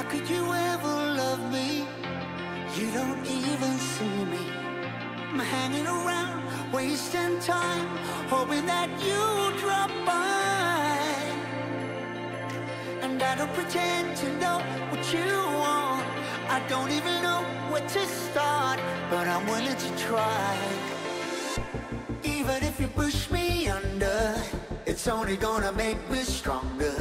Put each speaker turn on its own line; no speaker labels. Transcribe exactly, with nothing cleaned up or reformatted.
could you ever love me? You don't even see me. I'm hanging around, wasting time, hoping that you drop by. And I don't pretend to know what you want. I don't even know where to start, but I'm willing to try. Even if you push me under, it's only gonna make me stronger.